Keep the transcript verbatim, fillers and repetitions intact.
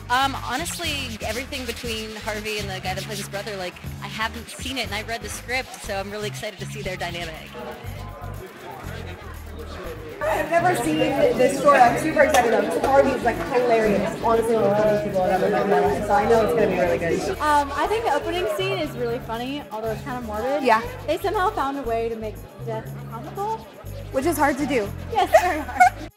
Um, honestly, everything between Harvey and the guy that plays his brother, like, I haven't seen it and I read the script, so I'm really excited to see their dynamic. I've never seen this short. I'm super excited though, because Harvey's like hilarious. Honestly, one of the funniest people I've ever met in my life, so I know it's going to be really good. Um, I think the opening scene is really funny, although it's kind of morbid. Yeah. They somehow found a way to make death comical. Which is hard to do. Yes, very hard.